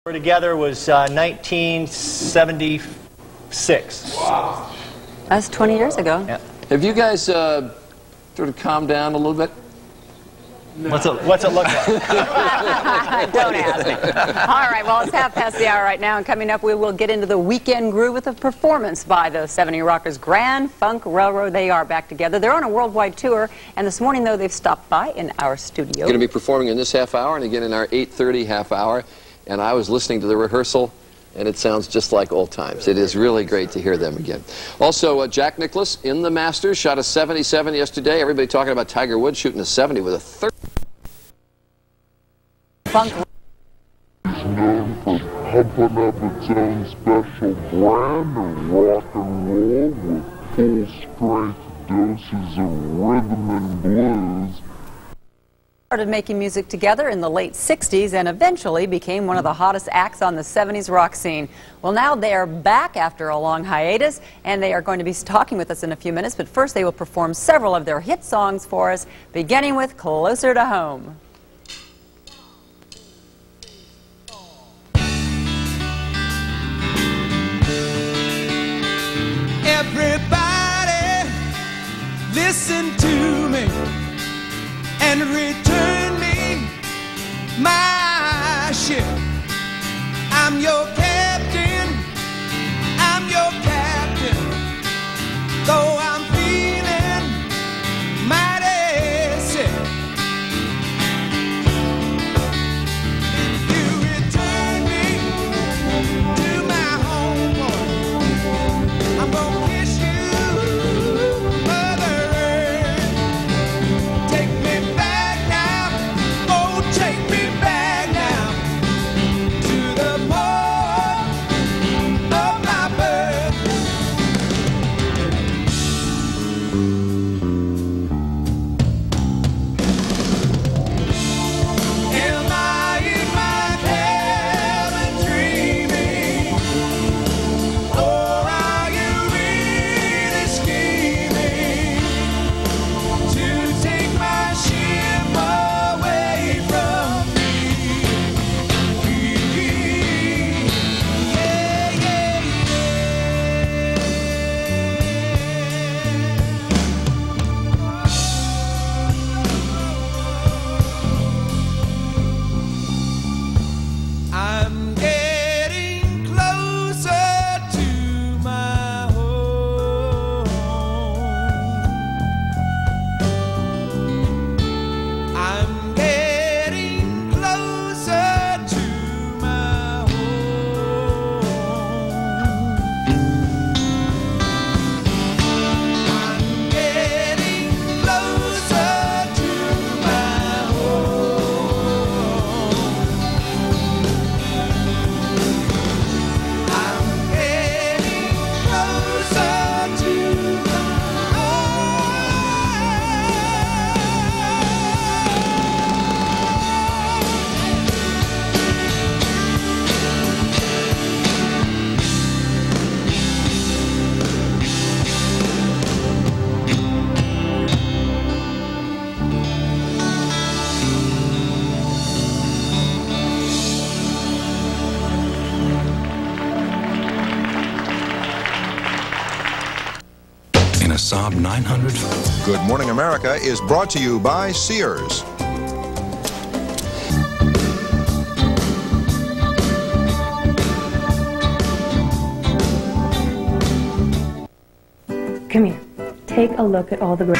We're together was 1976. Wow. That's 20 years ago. Yeah. Have you guys sort of calmed down a little bit? No. What's it look like? Don't ask me. All right, well, it's half past the hour right now, and coming up, we will get into the weekend groove with a performance by the 70 Rockers Grand Funk Railroad. They are back together. They're on a worldwide tour, and this morning, though, they've stopped by in our studio. Going to be performing in this half hour and again in our 8:30 half hour. And I was listening to the rehearsal, and it sounds just like old times. It is really great to hear them again. Also, Jack Nicklaus in the Masters shot a 77 yesterday. Everybody talking about Tiger Woods shooting a 70 with a 30. Funk. It's known for pumping up its own special brand of rock and roll with full-strength doses of rhythm and blues. Started making music together in the late 60s and eventually became one of the hottest acts on the 70s rock scene. Well, now they're back after a long hiatus, and they are going to be talking with us in a few minutes, but first they will perform several of their hit songs for us, beginning with Closer to Home. Everybody, listen to me and return me my ship. I'm your captain, I'm your captain, though I'm feeling mighty sick. You return me to my home, I'm gonna kiss you. A Saab 900. Good Morning America is brought to you by Sears. Come here. Take a look at all the great.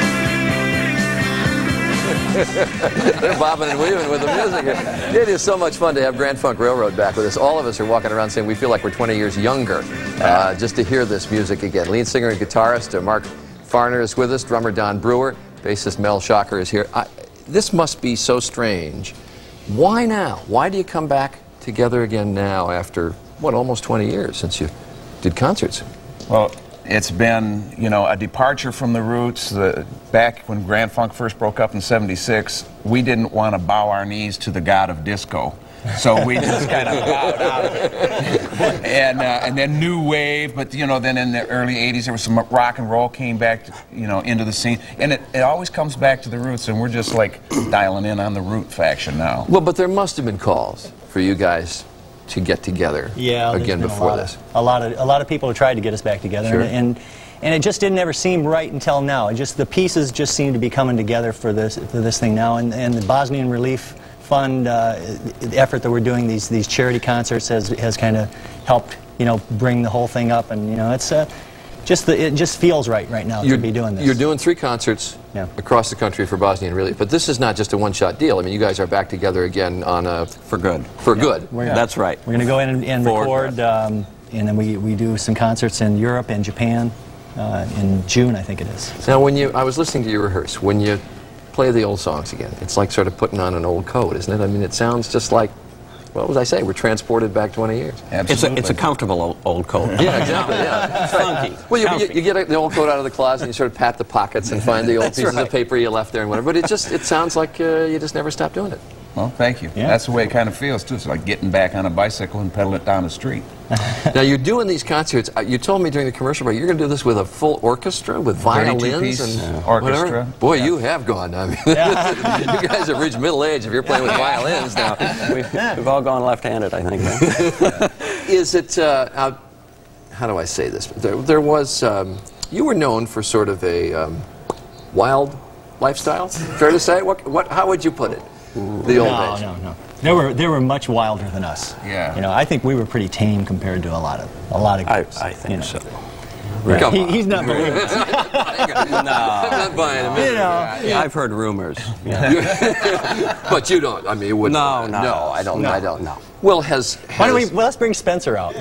They're bobbing and weaving with the music here. It is so much fun to have Grand Funk Railroad back with us. All of us are walking around saying we feel like we're 20 years younger just to hear this music again. Lead singer and guitarist Mark Farner is with us, drummer Don Brewer, bassist Mel Shocker is here. This must be so strange. Why now? Why do you come back together again now after, what, almost 20 years since you did concerts? Well, it's been, you know, a departure from the roots. Back when Grand Funk first broke up in '76, we didn't want to bow our knees to the god of disco. So we just kind of bowed out of it. And then new wave, but you know, then in the early 80s there was some rock and roll came back, you know, into the scene. And it always comes back to the roots, and we're just like dialing in on the root faction now. Well, but there must have been calls for you guys to get together Yeah, there's again been before this? A lot of people have tried to get us back together, Sure. and it just didn't ever seem right until now. It just, the pieces just seem to be coming together for this thing now, and the Bosnian Relief Fund the effort that we're doing, these charity concerts has kind of helped, you know, bring the whole thing up, and you know, it's it just feels right now to be doing this. You're doing 3 concerts across the country for Bosnian Relief, but this is not just a one-shot deal. I mean, you guys are back together again on a... For good. For good. That's right. We're going to go in and record, and then we do some concerts in Europe and Japan in June, I think it is. Now, I was listening to you rehearse, when you play the old songs again, it's like sort of putting on an old coat, isn't it? I mean, it sounds just like, what was I say? We're transported back 20 years. Absolutely. It's a comfortable old coat. Yeah, exactly, yeah. Funky. Well, you get the old coat out of the closet and you sort of pat the pockets and find the old pieces of paper you left there and whatever, but it sounds like you just never stopped doing it. Well, thank you. Yeah. That's the way it kind of feels, too. It's like getting back on a bicycle and pedaling it down the street. Now, you're doing these concerts. You told me during the commercial break you're going to do this with a full orchestra, with violins and orchestra. Whatever. Boy, you have gone. I mean, you guys have reached middle age if you're playing with violins now. We've all gone left-handed, I think. Is it, how do I say this? There was, you were known for sort of a wild lifestyle, fair to say? How would you put it? The old days. No. They were much wilder than us. Yeah. You know, I think we were pretty tame compared to a lot of groups. I think so. Right. He's not believing it. No. I'm not buying him. You know, I've heard rumors. But you don't. I mean, you wouldn't. No, I don't. No. Well, Why don't we? Well, let's bring Spencer out.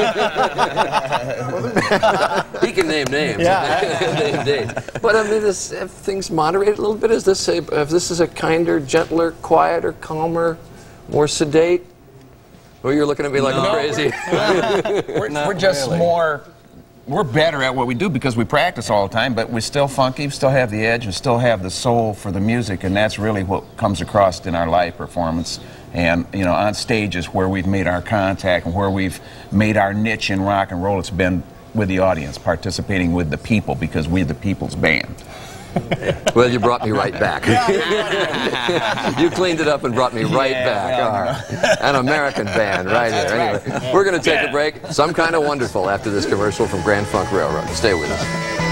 He can name names. Name dates. But I mean, have things moderated a little bit? Is this a kinder, gentler, quieter, calmer, more sedate? Or you're looking at me like I'm crazy? We're just more. We're better at what we do because we practice all the time, but we're still funky, we still have the edge, we still have the soul for the music, and that's really what comes across in our live performance. And, you know, on stages where we've made our contact and where we've made our niche in rock and roll, it's been with the audience, participating with the people, because we're the people's band. Well, you brought me right back. You cleaned it up and brought me right back. An American band right here. Anyway, we're going to take a break. Some Kind of Wonderful after this commercial from Grand Funk Railroad. Stay with us.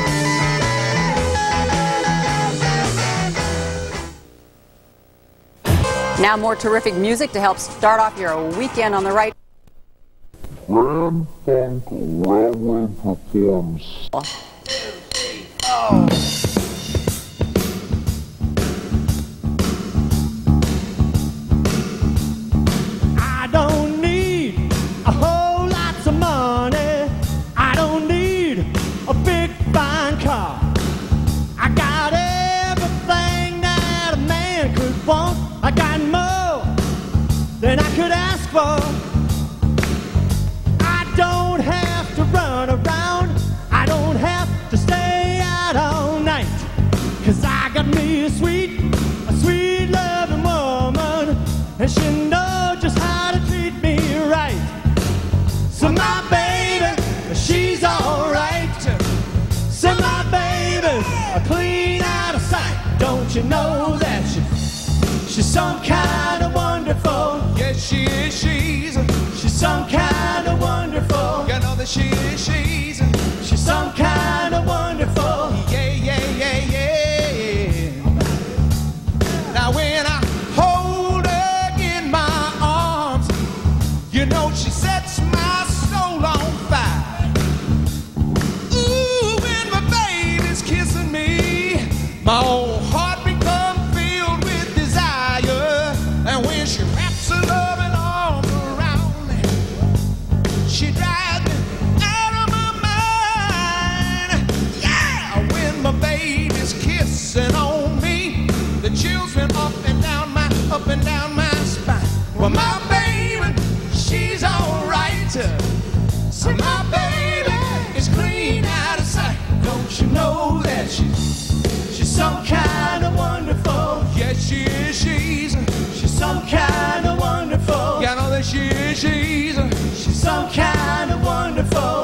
Now more terrific music to help start off your weekend on the right. Grand Funk Railroad performs. I don't need a whole lot of money. I don't need a big fine car. I got everything that a man could want. I got more than I could ask for. I don't have to run around. I don't have to stay out all night. 'Cause I got me a sweet loving woman, and she knows just how to treat me right. So my baby, she's alright. So my baby's clean out of sight. Don't you know that she's some kind of wonderful? Yes, she is. She's some kind of wonderful. You know that she is. She's some kind of wonderful. Yeah. Now when I hold her in my arms, you know she sets my soul on fire. Ooh, when my baby's kissing me, my old heart becomes filled with desire. And when she wraps her loving arms around me, she drives me out of my mind. Yeah, when my baby's kissing on me, the children up and down my spine. Well, my baby, she's alright. So my baby is clean out of sight. Don't you know that she's some kind of wonderful? Yes, she is. She's some kind of wonderful. You know that she is. She's some kind of wonderful.